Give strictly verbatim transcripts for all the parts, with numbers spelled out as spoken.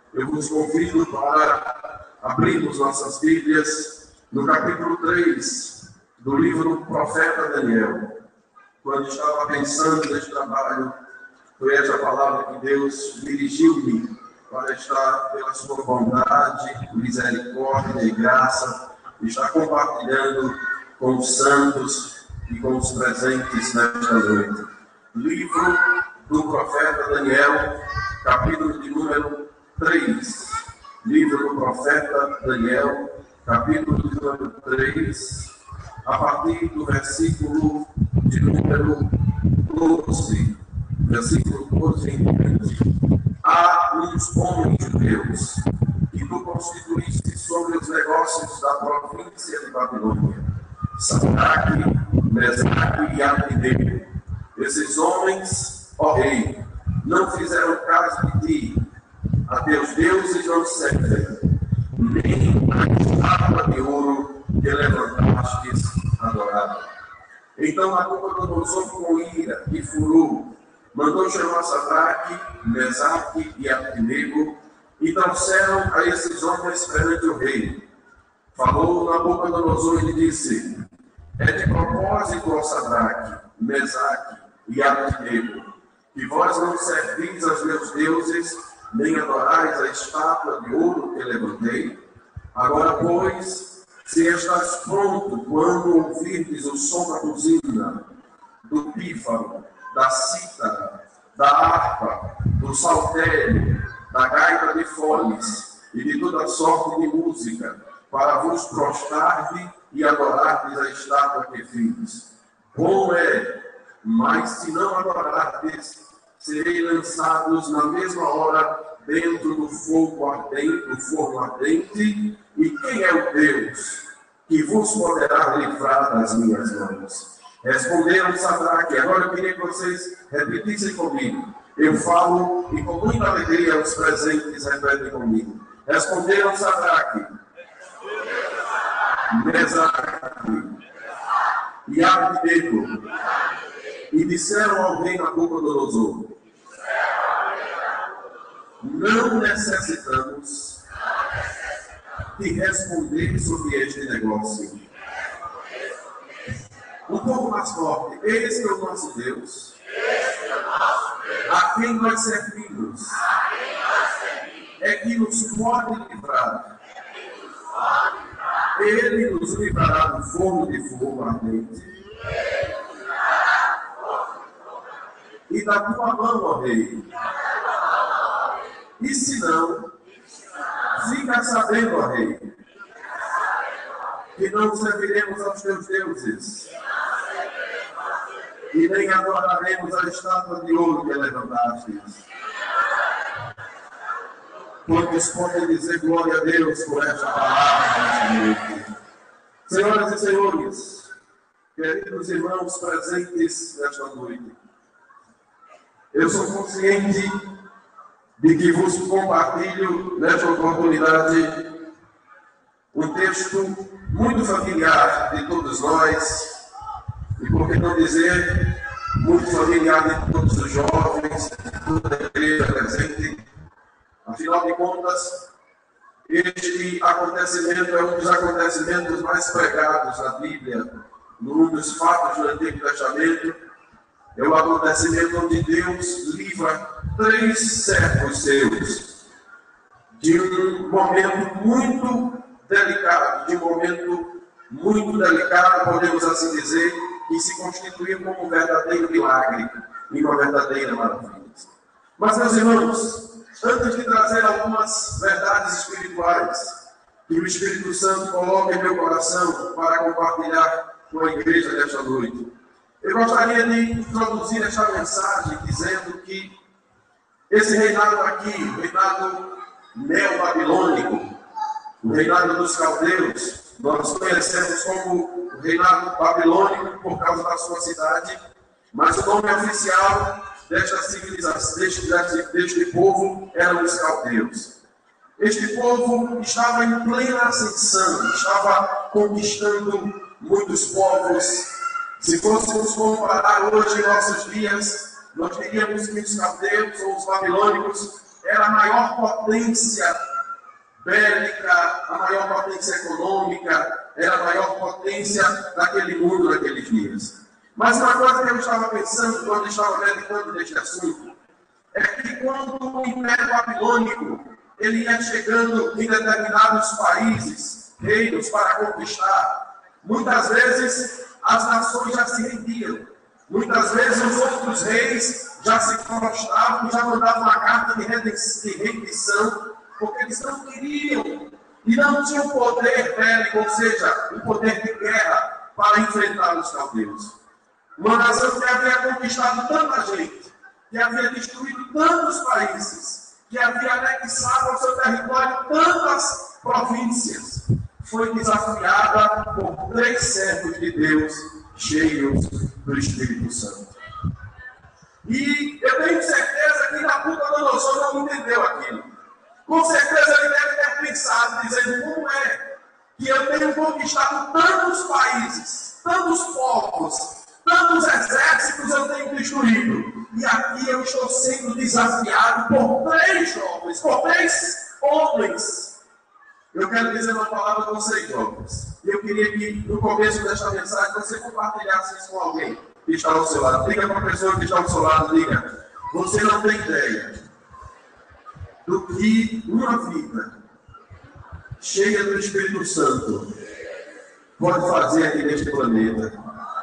Eu vos convido para abrirmos nossas Bíblias no capítulo três do livro do profeta Daniel. Quando estava pensando neste trabalho, foi essa palavra que Deus dirigiu-me para estar, pela sua bondade, misericórdia e graça, estar compartilhando com os santos e com os presentes nesta noite. Livro do profeta Daniel, capítulo de número três. Livro do profeta Daniel, capítulo de número três, a partir do versículo de número doze. Versículo doze em diante. Há uns homens judeus que tu constituíste sobre os negócios da província de Babilônia, Sadraque, Mesaque e Abednego. Esses homens, ó rei, não fizeram caso de ti, a teus deuses não servem, nem a estátua de ouro que levantastes adoraram. Então Nabucodonosor, com ira e furor, mandou chamar Sadraque, Mesaque e Abednego e trouxeram a esses homens perante o rei. Falou Nabucodonosor e lhe disse: é de propósito, ó Sadraque, Mesaque e Abednego, que vós não servis aos meus deuses, nem adorais a estátua de ouro que levantei? Agora, pois, se estás pronto quando ouvirdes o som da buzina, do pífaro, da cítara, da harpa, do saltério, da gaita de foles e de toda sorte de música, para vos prostrar-de e adorar-des a estátua que fiz. Bom é, mas se não adorardes, serei lançados na mesma hora dentro do fogo ardente, do forno ardente, e quem é o Deus que vos poderá livrar das minhas mãos? Responderam Sadraque. Agora eu queria que vocês repetissem comigo. Eu falo e com muita alegria os presentes repetem comigo. Responderam Sadraque, Mesaque e Abednego, e disseram ao rei Nabucodonosor: não necessitamos de responder sobre este negócio. Um pouco mais forte. Esse é o nosso Deus, a quem nós servimos, é que nos pode livrar. Ele nos livrará do forno de fogo ardente e da tua mão, ó rei. E se não, fica sabendo, ó rei, que não serviremos aos teus deuses e nem adoraremos a estátua de ouro que levantastes. Quantos podem dizer glória a Deus por esta palavra nesta noite? Senhoras e senhores, queridos irmãos presentes nesta noite, eu sou consciente de que vos compartilho nesta oportunidade um texto muito familiar de todos nós, e por que não dizer, muito familiar de todos os jovens, de toda a igreja presente. Afinal de contas, este acontecimento é um dos acontecimentos mais pregados na Bíblia, num dos fatos do Antigo Testamento. É o acontecimento onde Deus livra três servos seus de um momento muito delicado, de um momento muito delicado, podemos assim dizer, e se constituiu como um verdadeiro milagre e uma verdadeira maravilha. Mas, meus irmãos, antes de trazer algumas verdades espirituais que o Espírito Santo coloca em meu coração para compartilhar com a igreja desta noite, eu gostaria de introduzir esta mensagem dizendo que esse reinado aqui, o reinado neo-babilônico, o reinado dos caldeus, nós conhecemos como o reinado babilônico por causa da sua cidade, mas o nome oficial desta civilização, deste, deste, deste povo, eram os caldeus. Este povo estava em plena ascensão, estava conquistando muitos povos. Se fôssemos comparar hoje em nossos dias, nós diríamos que os caldeus ou os babilônicos era a maior potência bélica, a maior potência econômica, era a maior potência daquele mundo naqueles dias. Mas uma coisa que eu estava pensando quando eu estava meditando neste assunto, é que quando o Império Babilônico ele ia chegando em determinados países, reinos, para conquistar, muitas vezes as nações já se rendiam. Muitas vezes os outros reis já se prostravam, já mandavam uma carta de rendição, porque eles não queriam e não tinham poder bélico, ou seja, o poder de guerra para enfrentar os caldeus. Uma nação que havia conquistado tanta gente, que havia destruído tantos países, que havia anexado ao seu território tantas províncias, foi desafiada por três servos de Deus cheios do Espírito Santo. E eu tenho certeza que Nabucodonosor não entendeu aquilo. Com certeza ele deve ter pensado, dizendo, como é que eu tenho conquistado tantos países, tantos povos, tantos exércitos eu tenho destruído. E aqui eu estou sendo desafiado por três jovens, por três homens. Eu quero dizer uma palavra a vocês, jovens. E eu queria que, no começo desta mensagem, você compartilhasse isso com alguém que está ao seu lado. Diga para a pessoa que está ao seu lado, diga, você não tem ideia do que uma vida cheia do Espírito Santo pode fazer aqui neste planeta.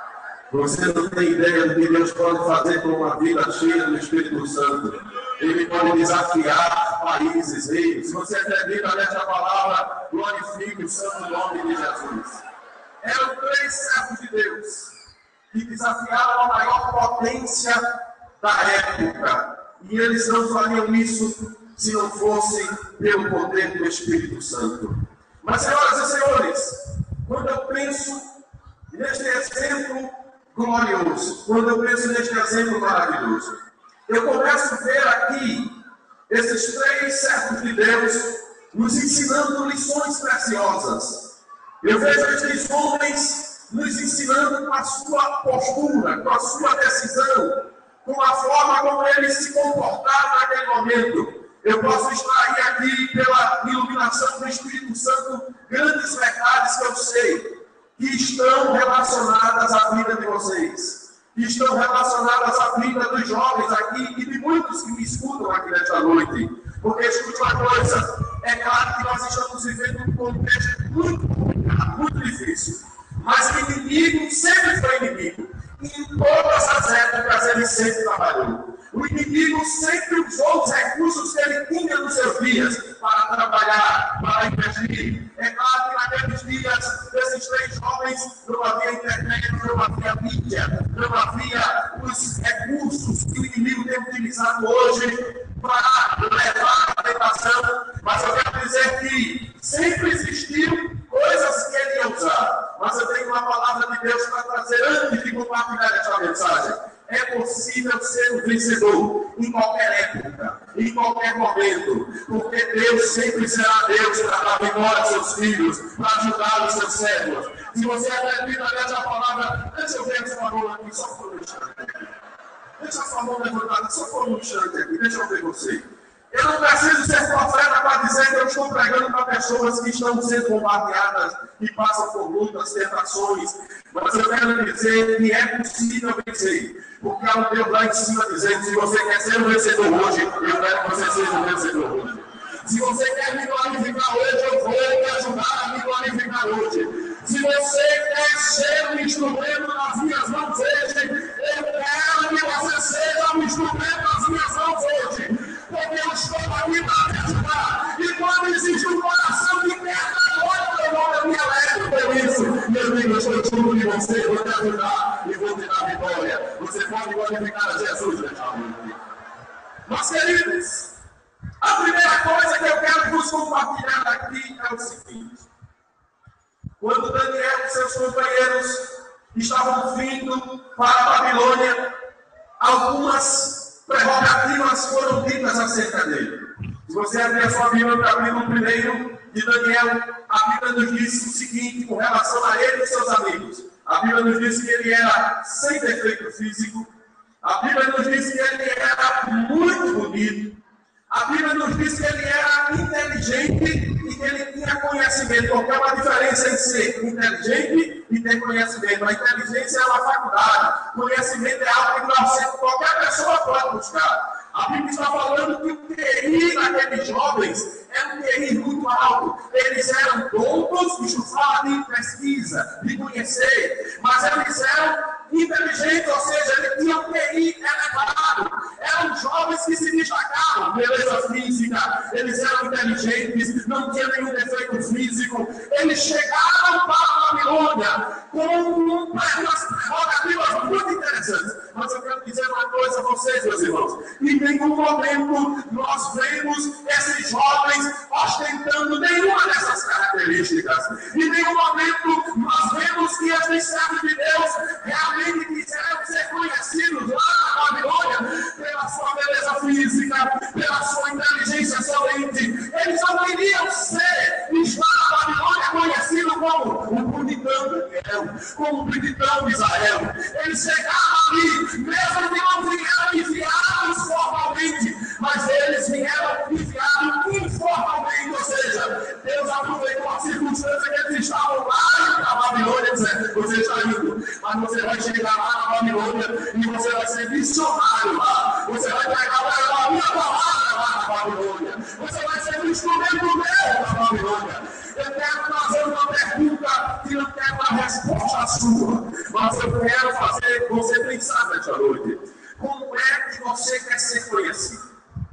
Você não tem ideia do que Deus pode fazer com uma vida cheia do Espírito Santo. Ele pode desafiar países, reis. Se você acredita nessa palavra, glorifique o santo nome de Jesus. Eram três servos de Deus que desafiaram a maior potência da época. E eles não fariam isso se não fosse pelo poder do Espírito Santo. Mas, senhoras e senhores, quando eu penso neste exemplo glorioso, quando eu penso neste exemplo maravilhoso, eu começo a ver aqui esses três servos de Deus nos ensinando lições preciosas. Eu vejo esses homens nos ensinando com a sua postura, com a sua decisão, com a forma como eles se comportaram naquele momento. Eu posso extrair aqui, pela iluminação do Espírito Santo, grandes verdades que eu sei que estão relacionadas à vida de vocês, que estão relacionadas à vida dos jovens aqui e de muitos que me escutam aqui nesta noite. Porque, escute uma coisa, é claro que nós estamos vivendo um contexto muito complicado, muito difícil, mas o inimigo sempre foi inimigo. E em todas as épocas ele sempre trabalhou. O inimigo sempre usou os recursos que ele tinha nos seus dias para trabalhar, para investir. É claro que naqueles dias, desses três jovens, não havia internet, não havia mídia, não havia os recursos que o inimigo tem utilizado hoje para levar a tentação. Mas eu quero dizer que sempre existiu coisas que ele ia usar. Mas eu tenho uma palavra de Deus para trazer antes de compartilhar essa mensagem. É possível ser um vencedor em qualquer época, em qualquer momento, porque Deus sempre será Deus para dar vitória aos seus filhos, para ajudar os seus servos. Se você acredita nessa palavra, deixa eu ver a sua mão aqui, só por um instante. Deixa a sua mão levantada, só por um instante aqui, deixa eu ver você. Eu não preciso ser profeta para dizer que eu estou pregando para pessoas que estão sendo bombardeadas e passam por lutas, tentações. Mas eu quero dizer que é possível vencer. Porque há um Deus lá em cima dizendo, se você quer ser um vencedor hoje, eu quero que você seja um vencedor hoje. Se você quer me glorificar hoje, eu vou te ajudar a me glorificar hoje. Se você quer ser um instrumento nas minhas mãos hoje, eu quero que você seja um instrumento nas minhas mãos hoje. Porque eu estou aqui para te ajudar. E quando existe um coração que quer agora, eu vou eu me alegro por isso. Meu amigo, eu estou junto de você, vou te ajudar e vou te dar vitória. Você pode glorificar a Jesus nesta noite. Mas, queridos, a primeira coisa que eu quero vos compartilhar aqui é o seguinte. Quando Daniel e seus companheiros estavam vindo para a Babilônia, algumas prerrogativas foram ditas acerca dele. Se você abrir a sua Bíblia no capítulo primeiro de Daniel, a Bíblia nos diz o seguinte com relação a ele e seus amigos. A Bíblia nos diz que ele era sem defeito físico. A Bíblia nos diz que ele era muito bonito. A Bíblia nos diz que ele era inteligente e que ele tinha conhecimento, porque há uma diferença em ser inteligente e ter conhecimento. A inteligência é uma faculdade, conhecimento é algo que nós, qualquer pessoa pode buscar. A Bíblia está falando que o Q I daqueles jovens é um Q I muito alto. Eles eram doutos, isso fala de pesquisa, de conhecer, mas eles eram inteligentes, ou seja, eles tinham um Q I elevado. Eram jovens que se destacavam, beleza física, eles eram inteligentes, não tinham nenhum defeito físico. Eles chegaram para a Babilônia com umas prerrogativas muito interessantes. Mas eu quero dizer uma coisa a vocês, meus irmãos. Em nenhum momento nós vemos esses jovens ostentando nenhuma dessas características. Em nenhum momento nós vemos que esses servos de Deus realmente quiseram ser conhecidos lá na Babilônia pela sua beleza física, pela sua inteligência solente. Eles não queriam ser, estar na Babilônia conhecido como o bonitão de Daniel, como o bonitão de Israel. Eles chegaram ali, mesmo que não vieram enviados formalmente, mas eles vieram enviados informalmente, ou seja, Deus aproveitou a circunstância que eles estavam lá na Babilônia, dizendo, você está indo, mas você vai chegar lá na Babilônia e você vai ser missionário lá, você vai pegar a minha palavra lá na Babilônia, você vai ser um instrumento meu na Babilônia. Eu quero fazer uma pergunta que não quero uma resposta sua, mas eu quero fazer você pensar nesta noite. Como é que você quer ser conhecido?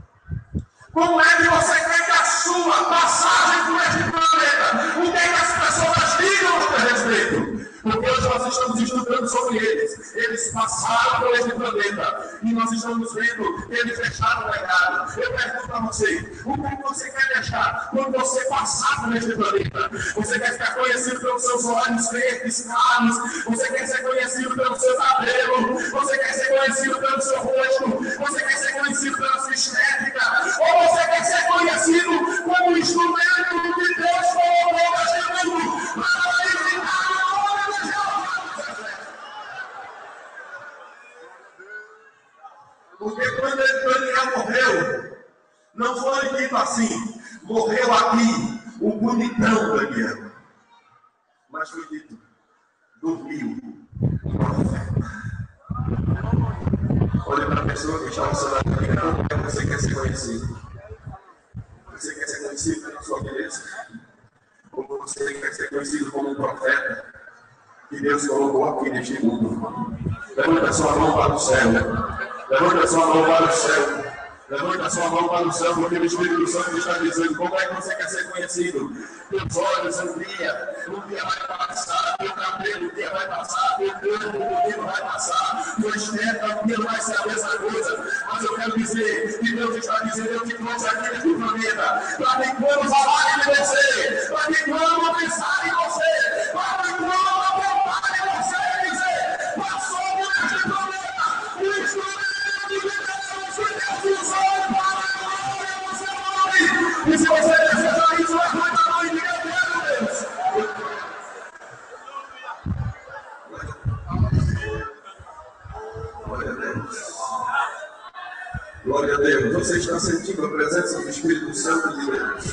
Como é que você quer que a sua passagem por este planeta, o que é que as pessoas digam a seu respeito? Porque hoje nós estamos estudando sobre eles. Eles passaram por este planeta e nós estamos vendo que eles deixaram um legado. Eu pergunto a você, o que você quer deixar quando você passar por este planeta? Você quer ficar conhecido pelos seus olhos verdes, claros? Você quer ser conhecido pelo seu cabelo? Você quer ser conhecido pelo seu rosto? Você quer ser conhecido pela sua estética? Ou você quer ser conhecido como um instrumento que Deus colocou neste mundo para glorificar o nome de Jeová? Porque quando Daniel morreu, não foi dito assim, morreu aqui o bonitão Daniel, mas foi dito, dormiu o profeta. Olha para a pessoa que está ao seu lado e diga, como é que você quer ser conhecido? Você quer ser conhecido pela sua beleza? Ou você quer ser conhecido como um profeta que Deus colocou aqui neste mundo? Levanta a sua mão para o céu. Levanta a sua mão para o céu. Levanta a sua mão para o céu, porque o Espírito Santo está dizendo como é que você quer ser conhecido. Teus olhos um dia, um dia vai passar, teu cabelo um dia vai passar, teu corpo um dia vai passar, tua estética um dia vai ser a mesma coisa. Mas eu quero dizer que Deus está dizendo, eu te trouxe aqui neste planeta, para que quando falar de você, para que quando pensar em você, para que quando apontar em você, dizer, passou por este planeta, o instrumento de Deus, que Deus usou para a glória do seu nome. E se você desejar isso, levanta a mão e diga, eu quero, Deus. Glória a Deus. Glória a Deus. Você está sentindo a presença do Espírito Santo de Deus.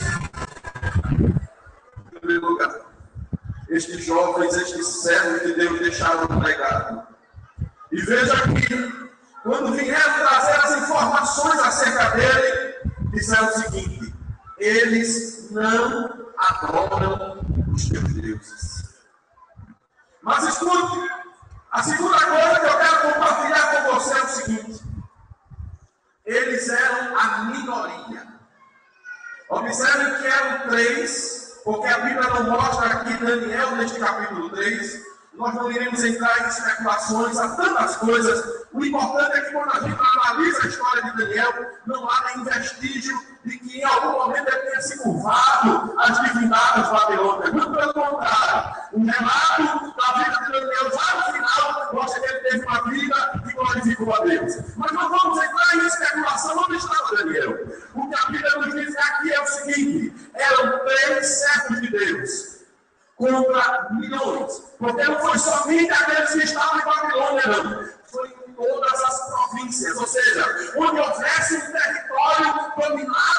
Em primeiro lugar, estes jovens, estes servos de Deus deixaram um legado. E veja que, quando vieram trazer as informações acerca dele, disseram o seguinte, eles não adoram os teus deuses. Mas escute, a segunda coisa que eu quero compartilhar com você é o seguinte, eles eram a minoria. Observe que eram três, porque a Bíblia não mostra aqui Daniel neste capítulo três, nós não iremos entrar em especulações, há tantas coisas. O importante é que quando a gente analisa a história de Daniel, não há nenhum vestígio de que em algum momento ele tenha se curvado às divindades babilônicas. Muito pelo contrário. O relato da vida de Daniel, já no final, mostra que ele teve uma vida que glorificou a Deus. Mas não vamos entrar em especulação onde estava Daniel. O que a Bíblia nos diz aqui é o seguinte, eram três servos de Deus contra milhões, porque não foi somente aqueles que estavam em Babilônia, não. Foi em todas as províncias, ou seja, onde houvesse um território dominado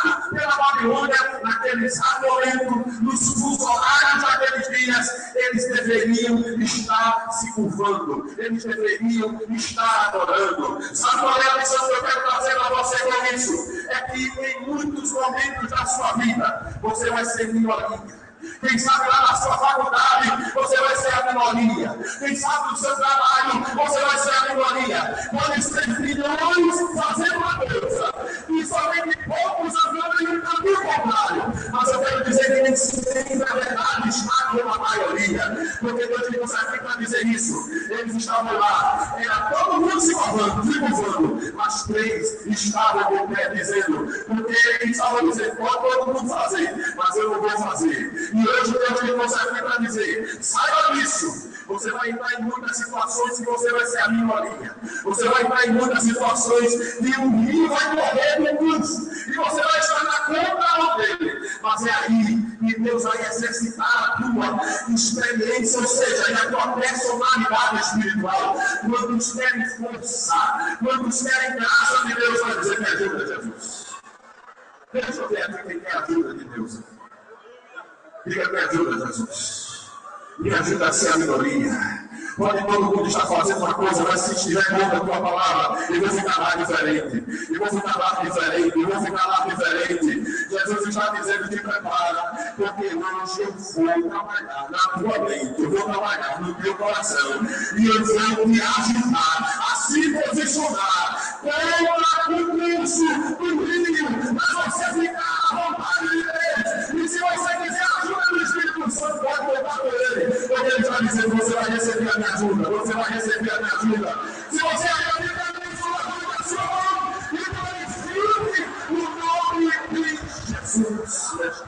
estar se curvando, eles deveriam estar adorando. Sabe qual é a lição que eu quero trazer para você com isso? É que em muitos momentos da sua vida, você vai ser minoria. Quem sabe lá na sua faculdade, você vai ser a minoria. Quem sabe no seu trabalho, você vai ser a minoria. Pode ser milhões fazendo uma coisa, e somente poucos andando em um caminho contrário. Mas eu quero dizer que nem sempre, na verdade, está com a maioria. Porque Deus me trouxe aqui para dizer isso. Eles estavam lá, era todo mundo se curvando, se curvando, mas três estavam de pé dizendo, porque eles estavam dizendo, pode todo mundo fazer, mas eu não vou fazer. E hoje Deus me trouxe aqui para dizer, saiba disso. Você vai entrar em muitas situações que você vai ser a minoria. Você vai entrar em muitas situações que o rio vai correr no curso. E você vai estar na contramão dele. Mas é aí que Deus vai exercitar a tua experiência, ou seja, a tua personalidade espiritual. Quando querem forçar, quando querem graça de Deus, vai dizer, me ajuda, Jesus. Deixa eu ver aqui quem quer a ajuda de Deus. Diga, me ajuda, Jesus. Me ajuda a ser a minoria. Pode todo mundo estar fazendo uma coisa, mas se estiver contra a tua palavra, eu vou ficar lá diferente. Eu vou ficar lá diferente. Eu vou ficar lá diferente. Jesus está dizendo, te prepara, porque hoje eu vou trabalhar na tua mente. Eu vou trabalhar no teu coração. E eu vou te ajudar a se posicionar contra o curso do rio. Mas você ficar à vontade de Deus. E se você quiser ajuda do Espírito Santo, pode contar com ele. Porque ele está dizendo, você vai receber a minha ajuda. Você vai receber a minha ajuda. Se você acredita nisso, levante a sua mão e glorifique o nome de Jesus.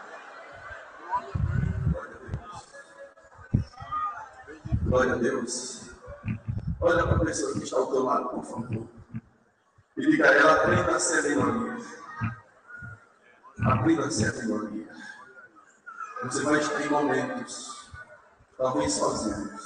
Glória a Deus. Olha para a pessoa que está ao teu lado, por favor. E diga a ela, aprenda a ser minoria. Aprenda a ser minoria. Você vai estar em momentos, talvez sozinhos,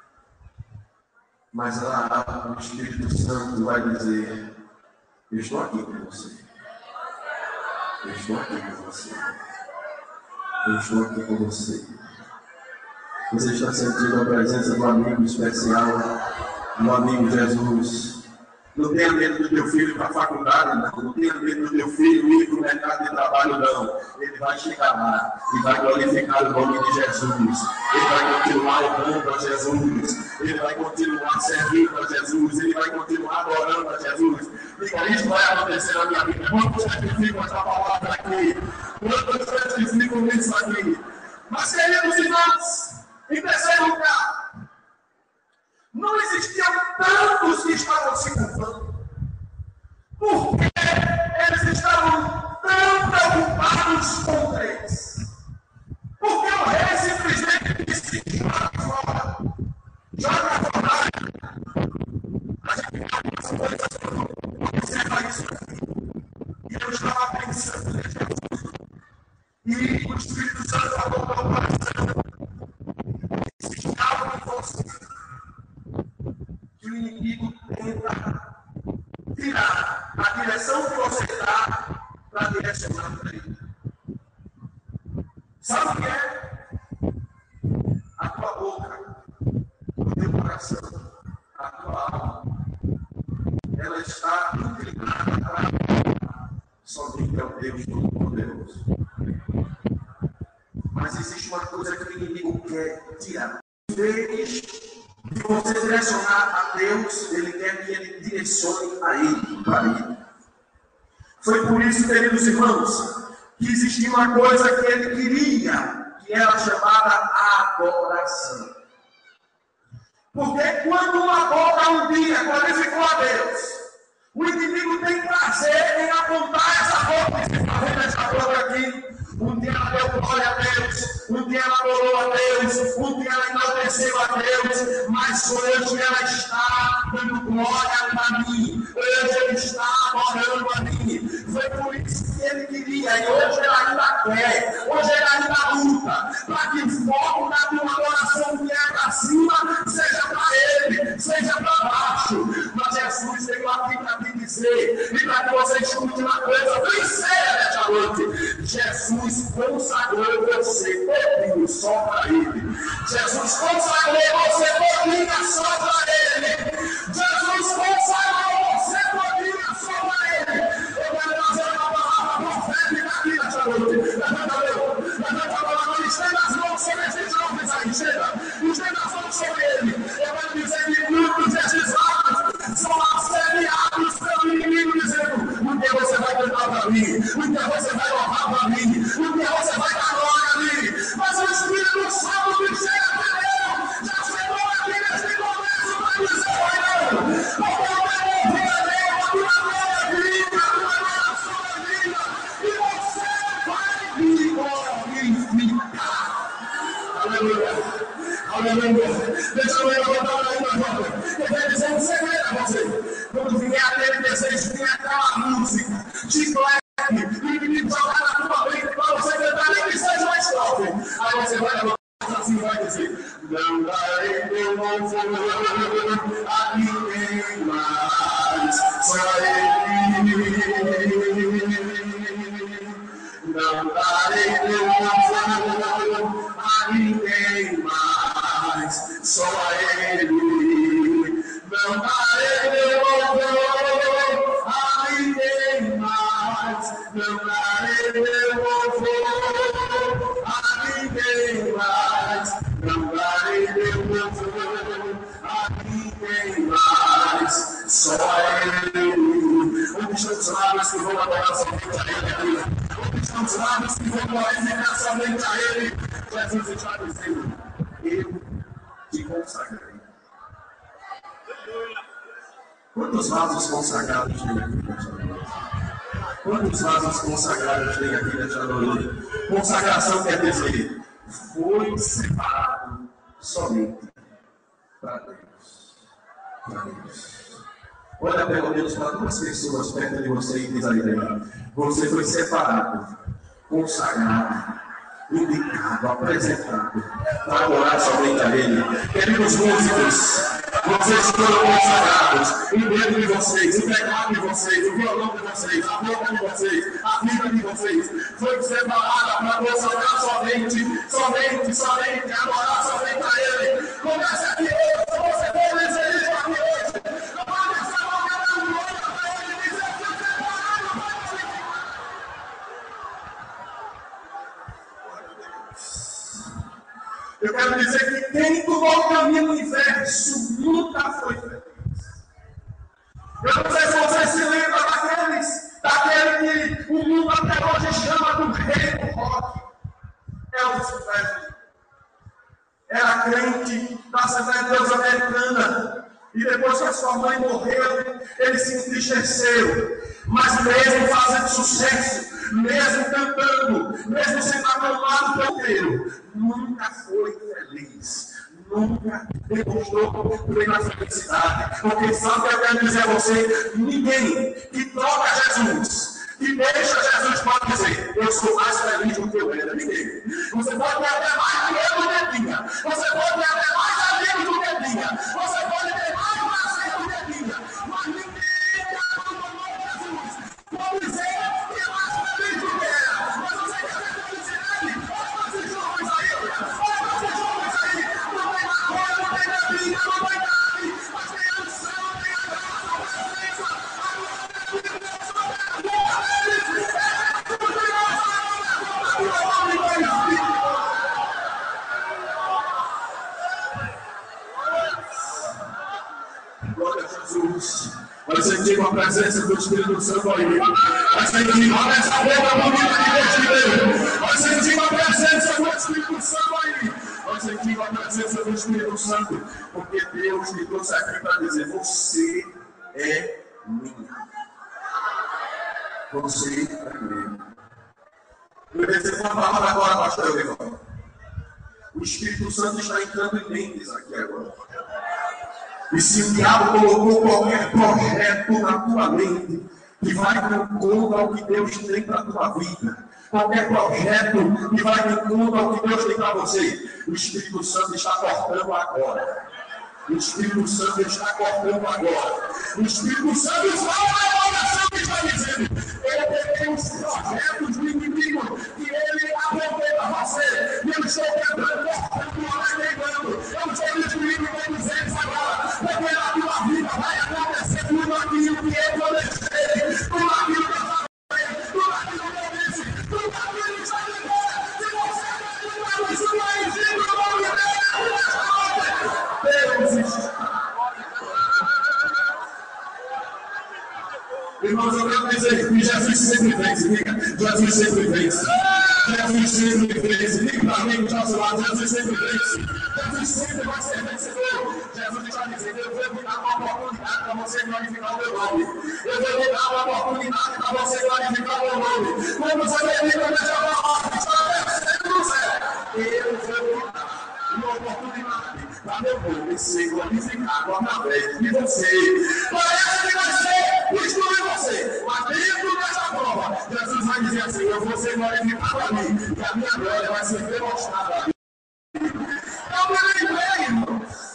mas lá o Espírito Santo vai dizer, eu estou aqui com você. Eu estou aqui com você. Eu estou aqui com você. Você está sentindo a presença do amigo especial, do amigo Jesus. Não tenha medo do teu filho ir para a faculdade, não. Não tenha medo do teu filho ir para o mercado de trabalho, não. Ele vai chegar lá e vai glorificar o nome de Jesus. Ele vai continuar orando a Jesus. Ele vai continuar servindo a Jesus. Ele vai continuar adorando a Jesus. Diga, isso vai acontecer na minha vida. Quantos testificam essa palavra aqui? Quantos testificam isso aqui? Mas, queridos irmãos, em terceiro lugar, não existiam tantos que estavam se curvando. Porque eles estavam tão preocupados com três. Porque o rei simplesmente disse: joga fora. Joga fora. A gente tem algumas coisas, observa isso aqui. E eu estava pensando nesse assunto. E o Espírito Santo falou para o coração: se estava em você, que o inimigo tenta tirar a direção que você está para direcionar para ele. Sabe o que é? A tua boca, o teu coração, a tua alma, ela está inclinada para somente ao Deus Todo-Poderoso. Mas existe uma coisa que o inimigo quer tirar. Em vez de você direcionar a Deus, ele quer que ele direcione a ele, para ele. Foi por isso, queridos irmãos, que existia uma coisa que ele queria, que era chamada adoração. Porque quando uma boca um dia glorificou a Deus, o inimigo tem prazer em apontar essa boca e se fazer essa boca aqui. Um dia ela deu glória a Deus, um dia ela adorou a Deus, um dia ela enalteceu a Deus, mas hoje ela está dando glória para mim, hoje ele está adorando a mim. Foi por isso que ele queria, e hoje ela ainda quer, hoje ela ainda luta, para que o foco da tua adoração que é para cima seja para ele, seja para baixo. Mas Jesus veio aqui para te dizer, e para que você escute uma coisa bem séria nesta noite: Jesus consagrou você todinho só para ele. Jesus consagrou Deixa eu levantar aí na roda. Eu quero dizer um segredo a você. Quando vier aquele desejo, vier aquela música, de claque, e o inimigo jogar na tua mente para você cantar, nem que seja mais forte. Aí você vai levantar assim e vai dizer: não darei meu louvor a ninguém mais, só Ele. Não darei meu louvor a ninguém mais, só a Ele. Não darei meu louvor a ninguém mais. Não darei meu louvor a ninguém mais. Não darei meu louvor a ninguém mais, só a Ele. Onde estão os lábios que vão adorar somente a Ele? Onde estão os lábios que vão glorificar somente a Ele? Jesus está dizendo: eu te consagrei. Quantos vasos consagrados tem aqui nesta noite? Quantos vasos consagrados tem aqui nesta noite? Consagração quer dizer, foi separado somente para Deus. Para Deus. Olha pelo menos para duas pessoas perto de você e diz aí, você foi separado, consagrado, indicado, apresentado para adorar somente a Ele. Queridos músicos, vocês foram consagrados, o dedo de vocês, o teclado de vocês, o violão de vocês, a boca de vocês, a vida de vocês foi separada para consagrar somente, somente, somente, adorar somente a Ele. Comece aqui hoje, se você for dizer isso aqui hoje, pode ser uma grande glória para Ele e dizer que é separado para Ele. Eu quero dizer que quem tomou o caminho do universo nunca foi feliz. Eu não sei se você se lembra daqueles, daquele que o mundo até hoje chama do rei do rock. Elvis Presley. Era crente da Assembleia de Deus Americana. E depois que a sua mãe morreu, ele se entristeceu. Mas mesmo fazendo sucesso, mesmo cantando, mesmo sendo aclamado pelo Deus, nunca foi feliz. Nunca demonstrou plena felicidade. Porque sabe o que eu quero dizer a você? Ninguém que troca Jesus, que deixa Jesus, pode dizer: eu sou mais feliz do que eu era. Ninguém. Você pode ter até mais dinheiro do que tinha. Você pode ter até mais amigos do que tinha. Você pode ter mais prazer do que tinha. Mas ninguém que abandonou Jesus pode dizer que é mais feliz do que era. Mas você quer ter felicidade? Olha esses jovens aí. Olha esses jovens aí. Não tem maconha, não tem bebida, não tem carne. Mas tem a unção, tem a graça, a presença, a glória de Deus sobre a vida deles. É tudo que nós falamos agora. Glória a Jesus. Vai sentir a presença do Espírito Santo aí. Vai sentir, olha essa boca bonita que Deus te deu. Vai sentir a presença do Espírito Santo aí. Vai sentir a presença do Espírito Santo. Porque Deus te trouxe aqui para dizer: você é minha. Você é minha. Eu recebo uma palavra agora, pastor Eurico. O Espírito Santo está entrando em mentes aqui agora. E se o diabo colocou qualquer projeto na tua mente que vai contra o que Deus tem para a tua vida, qualquer projeto que vai contra o que Deus tem para você, o Espírito Santo está cortando agora. O Espírito Santo está cortando agora. O Espírito Santo está na oração que está dizendo: eu peguei os projetos do inimigo que ele apontou para você, e eu estou quebrando, cortando, quebrando. Eu estou destruindo todos eles agora, porque na tua vida vai acontecer tudo aquilo que eu planejei, tudo aquilo que eu falei, tudo aquilo que eu disse, tudo aquilo que está de fora. Se você acreditar nisso, vai vir no nome dele nesta noite. Deus está. Irmãos, eu quero dizer que Jesus sempre vence. Jesus sempre vence. Jesus sempre vence. Diga para mim, do nosso lado, Jesus sempre vence. Jesus sempre vai ser vencedor. Jesus está dizendo: eu vou te dar uma oportunidade para você glorificar o meu nome. Eu vou te dar uma oportunidade para você glorificar o meu nome. Quando você acredita nessa palavra, está vencendo no céu. Eu vou te dar uma oportunidade usar meu nome e ser glorificado através de você. Parece que vai ser isso em você, mas dentro dessa prova, Jesus vai dizer assim: eu vou ser glorificado a mim, e a minha glória vai ser demonstrada a mim. Eu me lembrei, irmãos.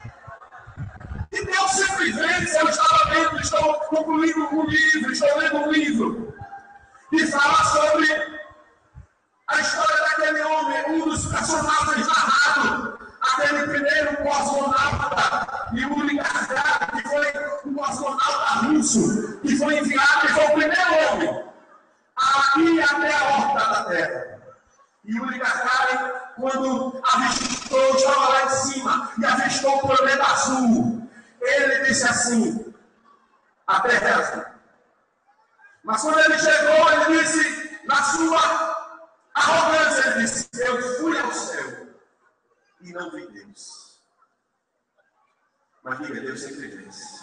E Deus sempre vence. Eu estava lendo, estou concluindo um livro, estou lendo um livro que fala sobre a história daquele homem, um dos personagens narrados, aquele primeiro cosmonauta, Yuri Gagarin, que foi um cosmonauta russo, que foi enviado, que foi o primeiro homem a ir até a órbita da Terra. Yuri Gagarin, quando avistou, estava lá em cima e avistou o planeta azul, ele disse assim: a Terra é azul. Mas quando ele chegou, ele disse, na sua arrogância, ele disse: eu fui ao céu e não vi Deus. Mas diga, Deus sempre vence.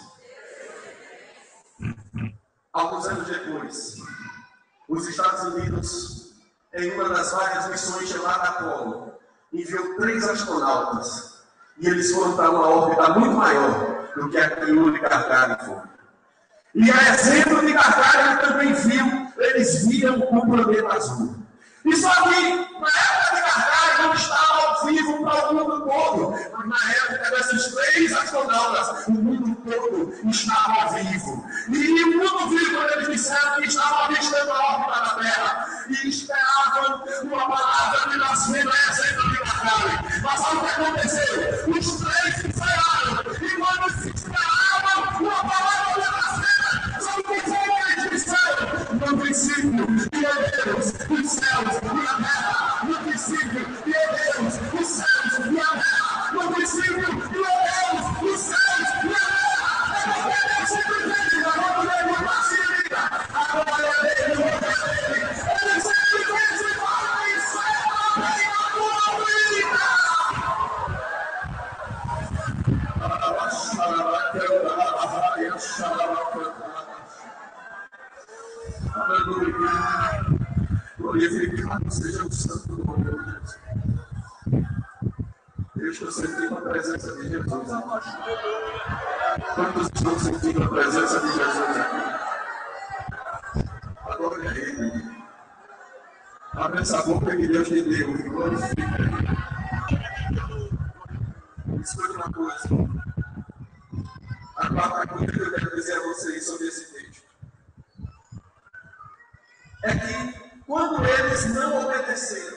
Alguns anos depois, os Estados Unidos, em uma das várias missões chamada Apollo, enviou três astronautas e eles foram para uma órbita muito maior do que a que Yuri Gagarin foi. E a exemplo de Gagarin também viu, eles viram o planeta azul. E só que, na época de Gagarin, não estava ao vivo para o mundo todo. Mas na época desses três astronautas, o mundo todo estava ao vivo. E o mundo viu quando eles disseram que estavam avistando a órbita da Terra. E esperavam uma palavra de nascimento, a exemplo de Gagarin. Mas sabe o que aconteceu? Os três esperaram. E quando se esperavam uma palavra de nascimento, sabe o que foi que eles disseram? No princípio, meu Deus, os céus e a terra. No princípio, meu Deus, os céus e a terra. No princípio, meu Deus, os céus e a terra. É porque Deus sempre vem, agora ele não facilita. Agora ele não facilita. Ele sempre vem e fala em céu, vem a tua vida. Aleluia. Glorificado seja o santo nome de Jesus. Eu estou sentindo a presença de Jesus aqui. Quantos estão sentindo a presença de Jesus aqui? Adore a Ele. Abre essa boca que Deus te deu e glorifica Ele. Escute uma coisa. A quarta coisa que eu quero dizer a vocês sobre esse texto é que quando eles não obedeceram,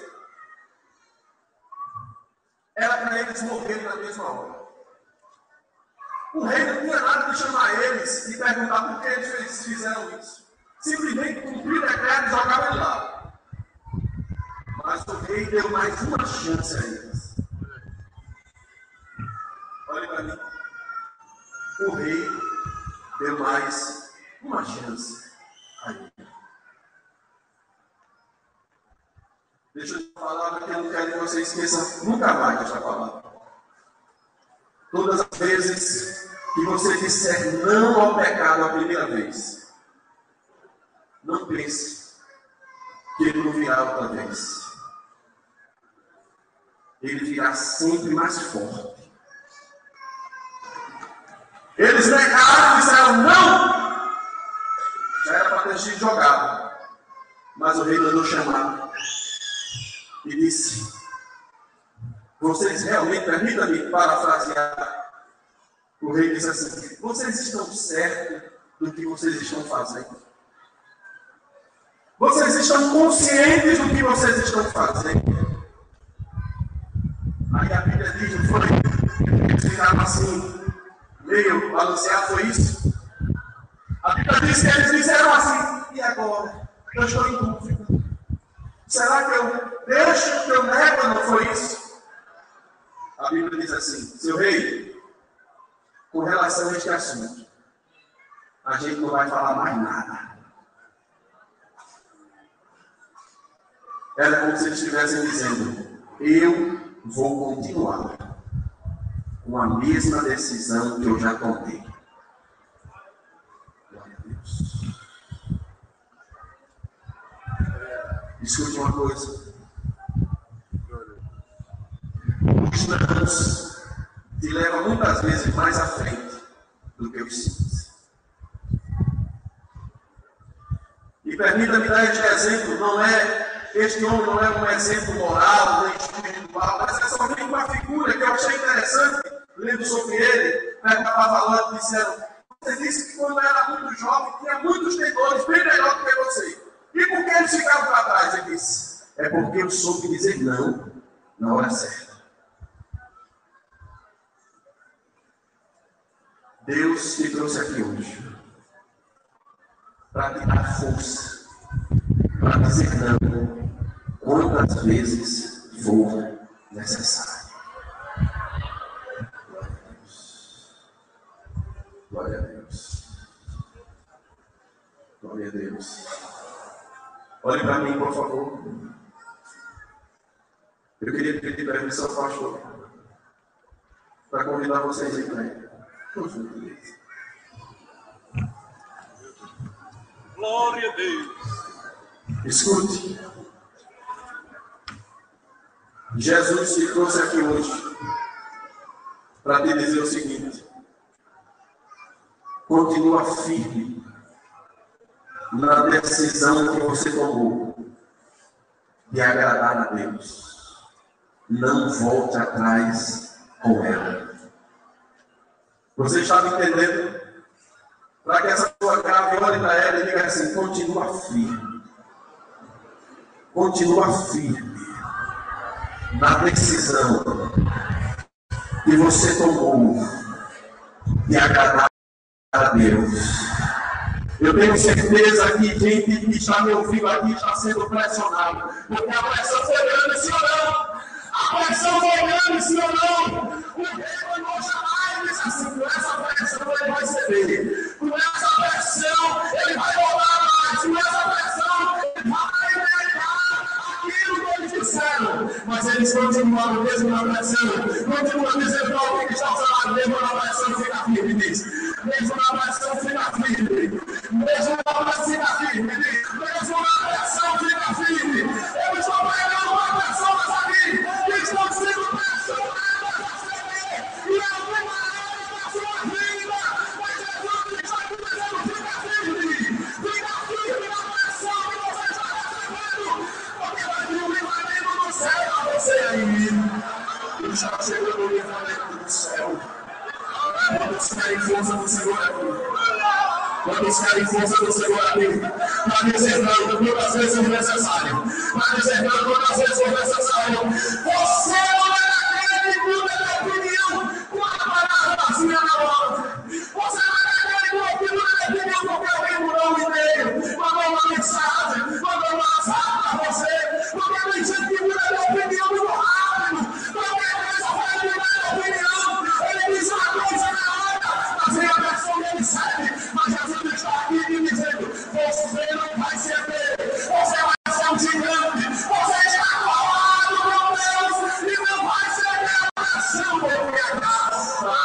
era para eles morrerem na mesma hora. O rei não tinha nada de chamar eles e perguntar por que eles fizeram isso. Simplesmente cumprir o decreto e jogar ele lá. Mas o rei deu mais uma chance a eles. Olha para mim. O rei deu mais uma chance a eles. Deixa eu te falar, porque eu não quero que você esqueça nunca mais desta palavra. Todas as vezes que você disser não ao pecado a primeira vez, não pense que ele não virá outra vez. Ele virá sempre mais forte. Eles negaram e disseram não. Já era para ter sido jogado. Mas o rei mandou chamar. E disse: vocês realmente, permita-me parafrasear. O rei disse assim: vocês estão certos do que vocês estão fazendo? Vocês estão conscientes do que vocês estão fazendo? Aí a Bíblia diz, não foi? Eles ficaram assim, meio balanceados, foi isso? A Bíblia diz que eles disseram assim: e agora? Eu estou em dúvida. Será que eu deixo que eu nego? Não foi isso? A Bíblia diz assim: seu rei, com relação a este assunto, a gente não vai falar mais nada. Era como se eles estivessem dizendo: eu vou continuar com a mesma decisão que eu já tomei. Glória a Deus. Escute uma coisa. Os nãos te leva muitas vezes mais à frente do que os simples. E permita-me dar este exemplo, não é, este homem não é um exemplo moral, nem espiritual, mas é somente uma figura que eu achei interessante, lendo sobre ele, perguntava a Ló e disseram, você disse que quando era muito jovem, tinha muitos tentores, bem melhor do que você. E por que eles ficaram para trás? Ele disse, é porque eu soube dizer não na hora certa. Deus te trouxe aqui hoje para te dar força, para dizer não, quantas vezes for necessário. Glória a Deus. Glória a Deus. Glória a Deus. Olhe para mim, por favor. Eu queria pedir permissão, pastor, para convidar vocês aí para ele. Glória a Deus. Escute. Jesus te trouxe aqui hoje para te dizer o seguinte: continua firme na decisão que você tomou de agradar a Deus. Não volte atrás com ela. Você está me entendendo? Para que essa sua grave olhe para ela e diga assim: continua firme. Continua firme na decisão que você tomou de agradar a Deus. Eu tenho certeza que gente que está me ouvindo aqui está sendo pressionado, porque a pressão foi grande, sim ou não? A pressão foi grande, sim ou não? O rei mandou chamar e disse assim: com essa pressão ele vai ceder, com essa pressão ele vai voltar mais, com essa pressão ele vai negar aquilo que eles disseram. Mas eles continuaram mesmo na pressão, continuam dizendo para alguém que está ao seu lado: mesmo na pressão fica firme, diz. Mesmo na pressão fica firme, mesmo na pressão fica firme, diz. Mesmo na pressão fica firme. Eu estou pregando uma pessoas aqui que estão sendo pressionadas a ceder e alguma área da sua vida, mas Jesus está dizendo: fica firme, fica firme na pressão que você está recebendo, porque vai vir um livramento do céu a você aí. Está chegando o livramento do céu. Quantos querem força do Senhor aqui? Quantos querem força do Senhor aqui? Para dizer não, quantas vezes for necessário. Para dizer não, quantas vezes for necessário. Você não é aquele que muda de opinião com a palavra vazia na boca. Você não é aquele que muda de opinião porque alguém mudou um e-mail, mandou uma mensagem, mandou uma WhatsApp para você. Porque tem gente que muda de opinião muito rápido. Qualquer coisa vai mudar de opinião. Ele diz uma coisa na hora, mas é a versão dele serve. Mas Jesus está aqui me dizendo: você não vai ceder, você vai ser um gigante, você está colado com Deus e não vai ceder a pressão da minha graça.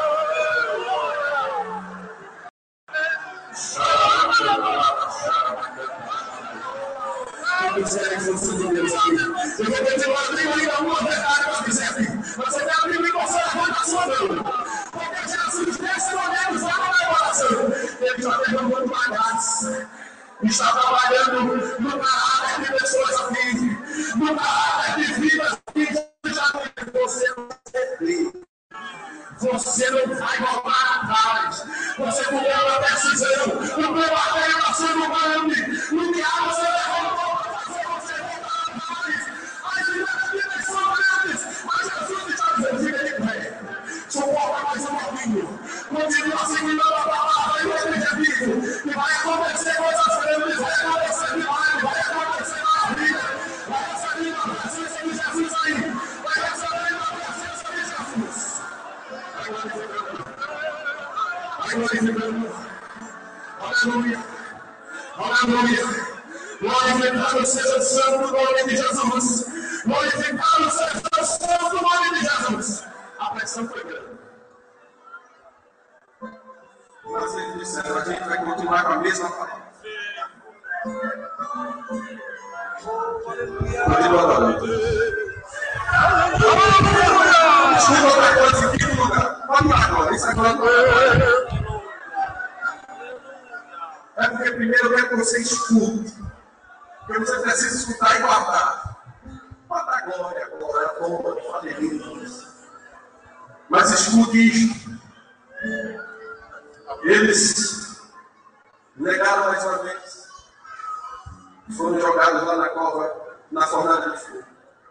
Quantos querem força de Deus aqui? Eu vou continuar abrindo ainda uma verdade para dizer aqui. Você quer abrir e você levanta a sua mão. Porque Jesus, nesse momento, já não é oração. Ele está derramando uma graça. Está trabalhando no caráter de pessoas aqui, no caráter de vidas aqui. Você não vai Você não vai voltar atrás. Você tomou uma decisão. O meu apoio está sendo grande. O diabo você levantou para fazer você voltar atrás. As vidas são grandes. Mas Jesus está dizendo: fica de pé. Suporta mais um pouquinho. Continua seguindo a palavra e o objetivo. E vai acontecer coisas grandes. Vai acontecer milagre. Vai acontecer maravilha. Vai receber a presença de Jesus aí. Vai receber a presença de Jesus. Vai glorificando. Aleluia. Aleluia. Glorificado seja o santo nome de Jesus. Glorificado seja o santo nome de Jesus. A pressão foi grande. Mas eles disseram: a gente vai continuar com a mesma palavra. Continua adorando. Desculpa outra coisa, em quinto lugar. glória. Isso é glória. É porque primeiro eu quero que você escute. Porque você precisa escutar e guardar. Guardar glória, glória, pompa, aleluia. Mas escute isto. Eles negaram mais uma vez. Foram jogados lá na cova, na fornalha de fogo.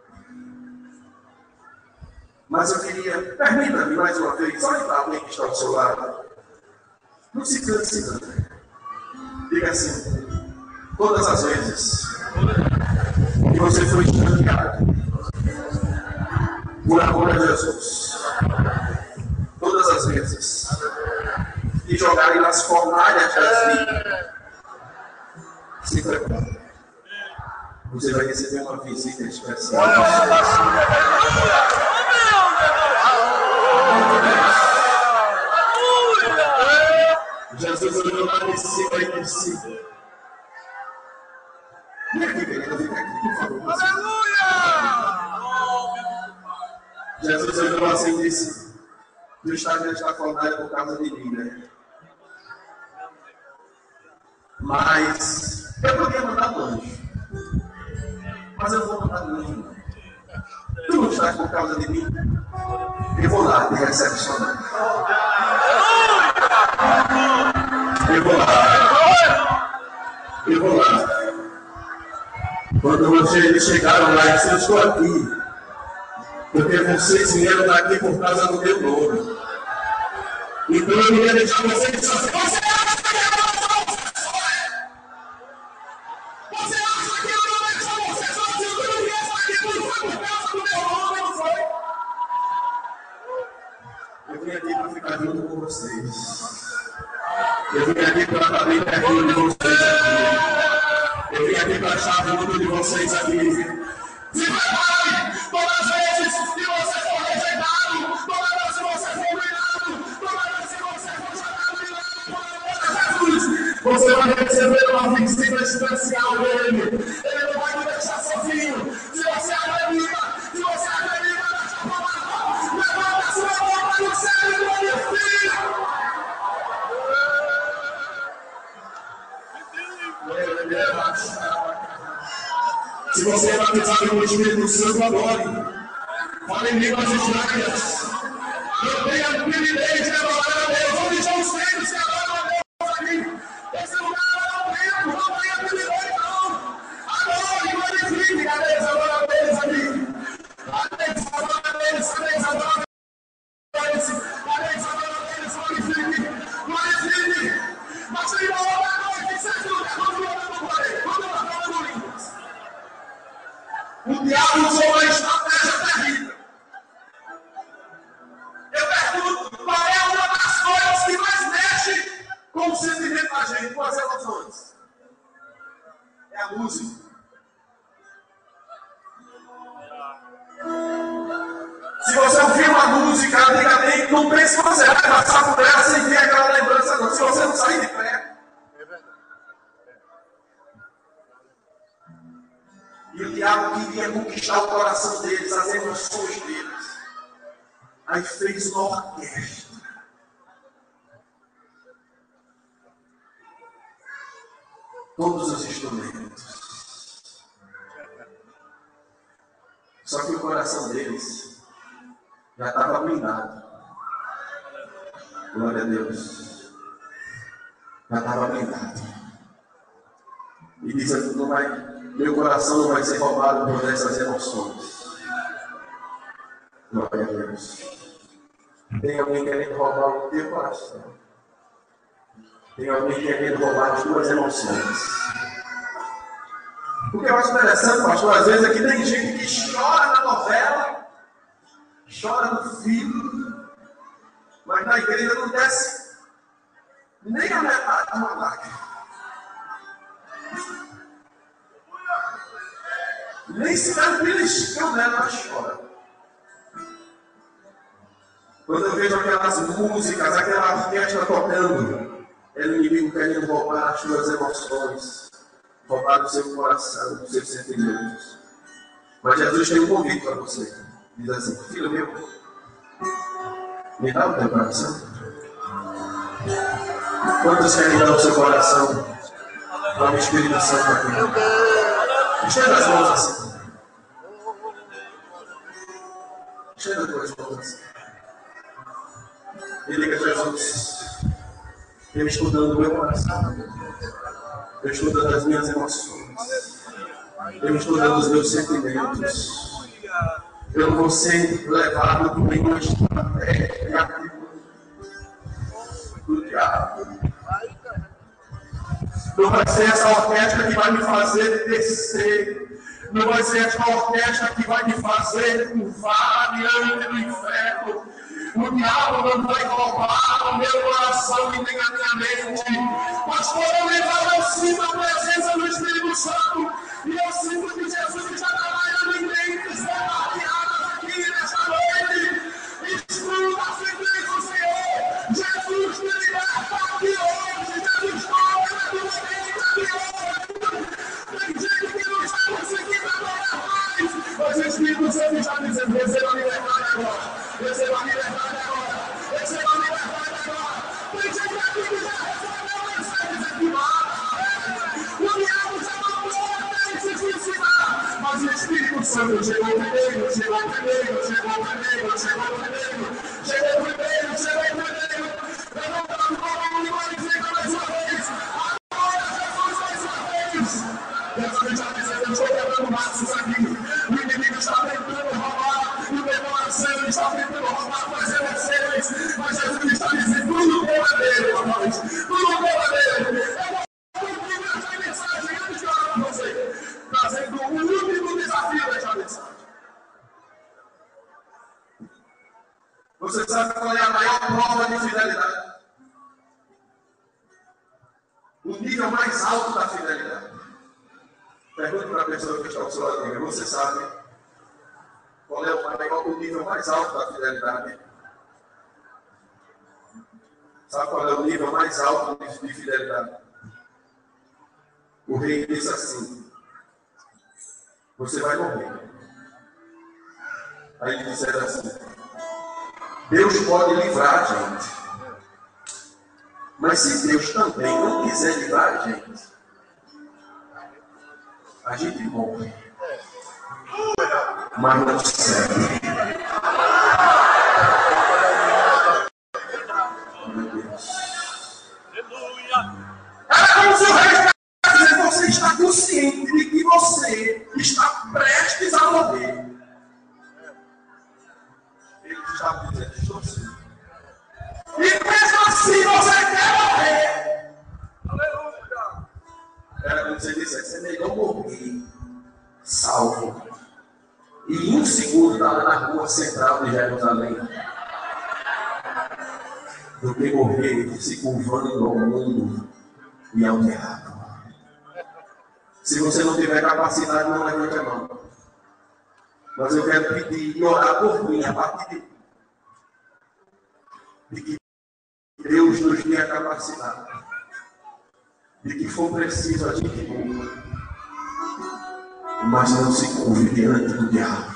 Mas eu queria, permita-me mais uma vez, olhe para alguém que está ao seu lado. Não se canse, não. Diga assim, todas as vezes que você foi escanteado por amor a Jesus, todas as vezes que jogarem nas fornalhas das vidas, se prepare. Você vai receber uma visita especial. Jesus olhou lá de cima e disse: vem aqui, querida, vem aqui, por favor. Aleluia! Jesus olhou assim e disse: Deus está nesta fornalha por causa de mim, né? Mas eu poderia mandar um anjo. Mas eu vou mandar um anjo. Tu não estás por causa de mim? Eu vou lá te recepcionar. Eu vou lá. Eu vou lá. Quando vocês chegaram lá, eu disse: eu estou aqui. Porque vocês vieram daqui por causa do meu nome. Então eu queria deixar vocês só. Você acha que eu não sou você? Você acha que eu não sou você? Só que eu não queria aqui por causa do meu nome, não foi? Eu vim aqui para ficar junto com vocês. Eu vim aqui para estar bem pertinho de vocês aqui. Eu vim aqui para estar junto de vocês aqui. Se prepare! Todas as vezes que você for rejeitado, todas as vezes que você for humilhado, todas as vezes que você for chamado de lá, por Jesus, você vai receber uma visita especial dele. Ele não vai te deixar sozinho. Se você acredita, se você acredita nessa palavra, levanta a sua mão para o céu e glorifica. Se você é batizado com o Espírito Santo, adore. Fale em línguas estranhas. Eu tenho a privilégio de adorar a Deus. Onde estão os tempos que adoram a Deus aqui? Esse lugar não é o tempo, não tem a privilégio, não. Adore, glorifique a Deus, adora a Deus aqui. A Deus, adora a Deus, a Deus, adora a Deus. A Deus, adora a Deus, glorifique, glorifique. Mas tem uma outra noite, certo lugar, quando eu ando no glória, quando eu ando no línguas. O diabo usou uma estratégia terrível. Eu pergunto, qual é uma das coisas que mais mexe com o sentimento da gente, com as emoções? É a música. Se você ouvir uma música antigamente, não pense que você vai passar por ela sem ver aquela lembrança, não. Se você não sair de pé. E o diabo queria conquistar o coração deles, as emoções deles. Aí fez uma orquestra. Todos os instrumentos. Só que o coração deles já estava blindado. Glória a Deus. Já estava blindado. E diz assim, não vai... Meu coração não vai ser roubado por essas emoções. Glória a Deus. Tem alguém querendo roubar o teu coração. Tem alguém querendo roubar as tuas emoções. O que eu acho interessante, pastor, às vezes é que tem gente que chora na novela, chora no filme, mas na igreja não desce nem a metade de uma lágrima. Nem se dá um beliscão nela, ela chora. Quando eu vejo aquelas músicas, aquela orquestra tocando, é o inimigo querendo roubar as suas emoções, roubar o seu coração, os seus sentimentos. Mas Jesus tem um convite para você. Diz assim, filho meu, me dá o teu coração. Quantos querem dar o seu coração para o Espírito Santo aqui? Estenda as mãos assim. Estenda as tuas mãos assim. E diga: Jesus, eu estou dando o meu coração. Eu estou dando as minhas emoções. Eu estou dando os meus sentimentos. Eu não vou ser levado por nenhuma estratégia do diabo. Não vai ser essa orquestra que vai me fazer descer. Não vai ser essa orquestra que vai me fazer curvar diante do inferno. O diabo não vai roubar o meu coração e nem a minha mente. Mas quando eu levar, eu sinto a presença do Espírito Santo. E eu sinto que Jesus está trabalhando em mentes bombardeadas aqui nesta noite. Escuta a sentença do Senhor. Jesus me liberta aqui hoje. Jesus toca na tua mente aqui hoje. Tem gente que não está conseguindo adorar mais. Mas o Espírito Santo está dizendo: receba a liberdade agora. Receba a liberdade agora. Receba a liberdade agora. Tem gente aqui que já recebeu, mas está dizendo que vai. O diabo já mandou até se suicidar. Mas o Espírito Santo chegou primeiro, chegou primeiro, chegou primeiro, chegou primeiro, chegou primeiro, chegou primeiro. Levanta a mão e glorifica mais uma vez. Agora Jesus mais uma vez. Jesus está dizendo: eu estou quebrando laços aqui. O inimigo está tentando roubar. O meu coração está tentando roubar as emoções. Mas Jesus está dizendo: tudo bom é dele, irmãos. Tudo bom é dele. Eu vou cumprir essa mensagem antes de orar com você. Trazendo o último desafio desta mensagem. Você sabe qual é a maior prova de fidelidade? O nível mais alto da fidelidade. Pergunte para a pessoa que está ao seu lado: você sabe qual é o, maior, o nível mais alto da fidelidade? Sabe qual é o nível mais alto de, de fidelidade? O rei disse assim: você vai morrer. Aí ele disse assim: Deus pode livrar a gente. Mas se Deus também não quiser livrar a gente, a gente morre. Mas não serve. Meu Deus. Era como se o rei estivesse dizendo: você está consciente de que você está prestes a morrer. Ele estava dizendo: estou sim. E mesmo assim você quer morrer. Aleluia. Era como se ele dissesse: é melhor morrer salvo e um segundo estava na rua central de Jerusalém do que morrer se curvando ao mundo e ao diabo. Se você não tiver capacidade, não levante a mão. Mas eu quero pedir e orar por mim a partir de, de que Deus nos dê a capacidade de que for preciso a gente morra, mas não se curve diante do diabo.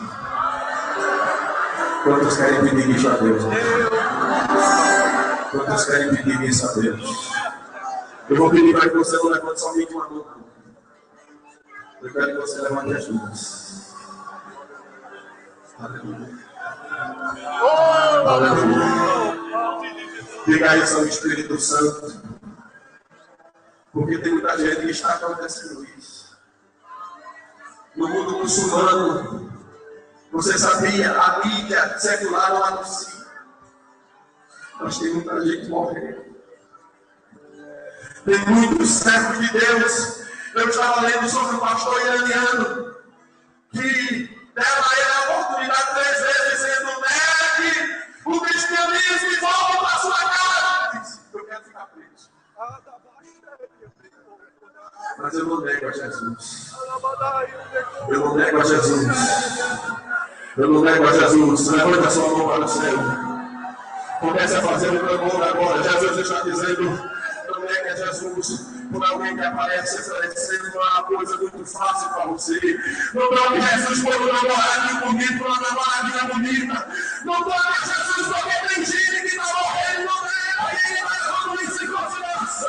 Quantos querem pedir isso a Deus? Quantos querem pedir isso a Deus? Eu vou pedir para que você não levante somente uma mão. Eu quero que você levante as duas. Aleluia. Aleluia. Diga isso ao Espírito Santo. Porque tem muita gente que está acontecendo isso. No mundo muçulmano, você sabia, a mídia secular não anuncia. Mas tem muita gente morrendo. Tem muitos servos de Deus. Eu estava lendo sobre o pastor iraniano, que deram a ele a oportunidade três vezes, dizendo: negue o cristianismo e volta para sua casa. Ele disse: eu quero ficar preso. Mas eu não nego a Jesus. Eu não nego a Jesus. Eu não nego a Jesus. Levanta a sua mão para o céu. Comece a fazer o clamor agora. Jesus está dizendo: não negue a Jesus por alguém que aparece oferecendo uma coisa muito fácil para você. Não troque Jesus por um namoradinho bonito, por uma namoradinha bonita. Não troque Jesus porque tem gente que está morrendo, não é aí, levando isso em consideração.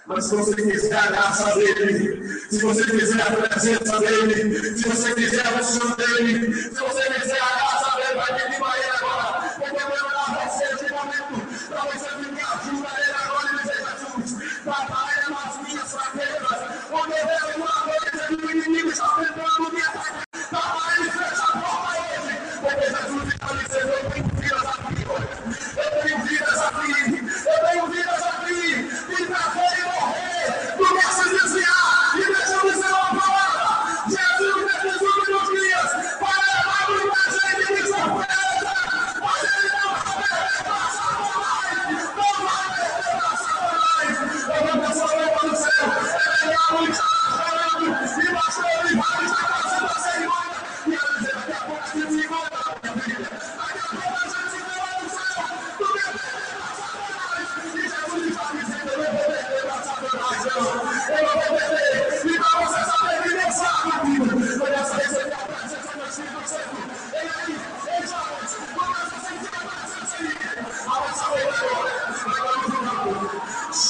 Mas se você quiser a graça dele, se você quiser a presença dele, se você quiser a unção dele, se você quiser a graça dele, vai vir de manhã agora. Porque eu vou dar você esse momento para você ficar junto a ele agora e dizer: Jesus, batalha nas minhas fraquezas. Onde eu vejo uma coisa que o inimigo está tentando me atacar, batalha e fecha a porta hoje. Porque Jesus está dizendo: eu tenho vidas aqui hoje. Eu tenho vidas aqui. Eu tenho vidas aqui. E para ver e morrer, começa a desviar. E deixa eu dizer uma palavra. Jesus, nesses últimos dias, vai levar muita gente de surpresa. Mas ele não vai perder para Satanás. Não vai perder para Satanás. Eu vou passar a mão no céu. Ele é a luz. E pastor Olivares está fazendo a cerimônia. E ele diz: daqui a pouco a gente se encontra, minha filha. Daqui a pouco a gente se encontra no céu. Tu vai perder para Satanás. E Jesus está dizendo: eu não vou perder para Satanás, não. Eu não vou perder. E para você saber que não sabe, amigo, começa a receber a presença do Espírito Santo. Ele aí, ele já começa a sentir a presença dele. A nossa boca agora. Agora no final.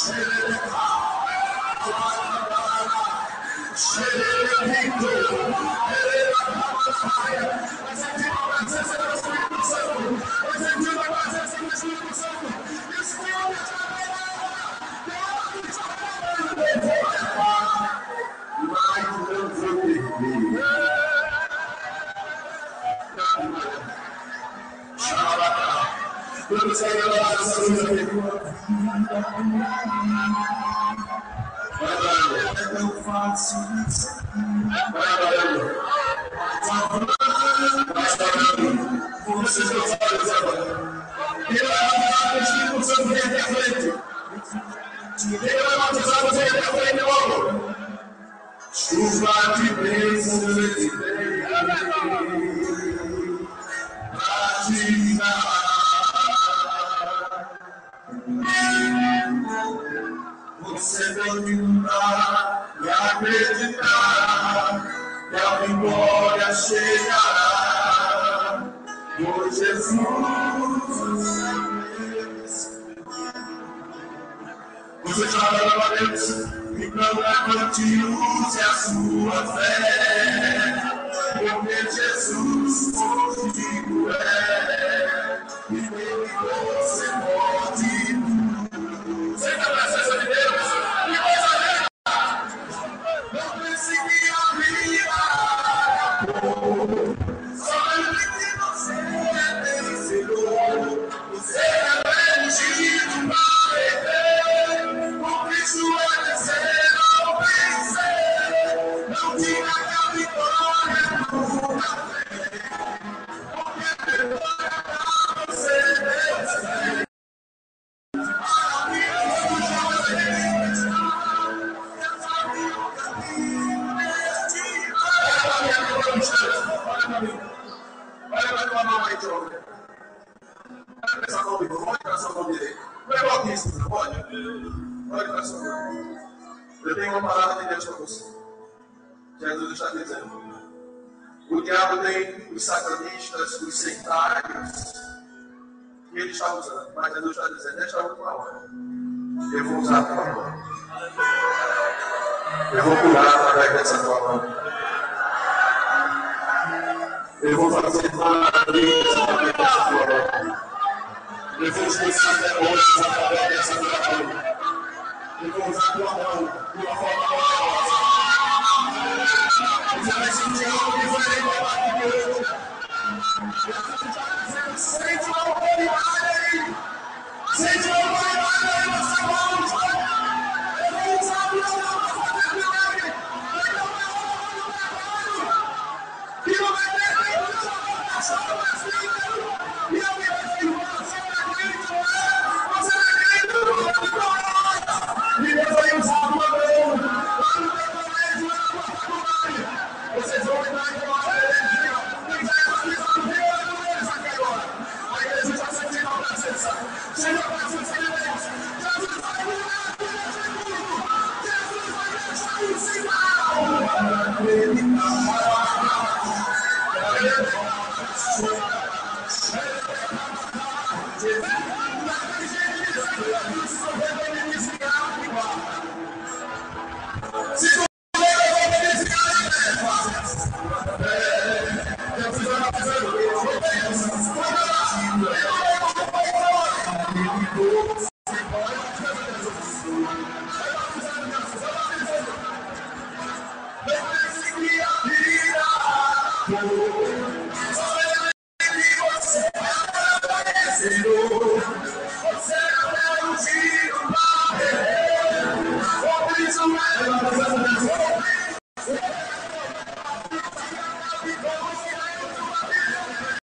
Eu faço isso. Vocês não sabem isso agora. Ele vai batizar o Espírito Santo dentro da frente. Ele vai batizar você dentro da frente logo. Chuva de bênçãos e pra te dar. Você tem que mudar e acreditar que a vitória chegará. Por Jesus, você já orou a Deus e clama use a sua fé, porque Jesus contigo é, e nele você pode. Você está na presença de Deus, que coisa linda! Não pense que a vida acabou. Somente que você é vencedor. Você é bendito para viver. Com Cristo é vencer ou vencer. Não diga que a vitória nunca vem. Porque a vitória para você é vencer. Olha para tua mão aí, João. Olha para essa mão, olha para essa mão direita. Não é bautista, olha. Olha para essa mão. Eu tenho uma palavra de Deus para você. Jesus está dizendo. O diabo tem os satanistas, os sectários, que ele está usando. Mas Jesus está dizendo, deixa a tua mão. Eu vou usar a tua mão. Eu vou curar através dessa tua mão. Eu vou fazer maravilhas através dessa tua mão. Eu vou expulsar demônios através dessa tua mão. Eu vou usar a tua mão de uma forma poderosa. Você vai sentir algo diferente a partir de hoje. Jesus está dizendo, sente uma autoridade aí. Sente uma autoridade aí nessa mão. Eu vou usar a tua mão para fazer milagre. Mas não é hora do trabalho. E não vai ter tempo de jogar na chave das vidas. E alguém vai dizer, você não acredita, não é? Você não acredita, não é? E Deus vai usar a tua mão. Lá no teu colégio, lá na tua faculdade. Vocês vão entrar em uma energia. Quem já é batizado, vem olhando eles aqui agora. A igreja está sentindo a presença. Chega a presença de Deus. Jesus vai curar a vida de tudo. Jesus vai deixar um sinal. Senhor, você é o tiro para por isso é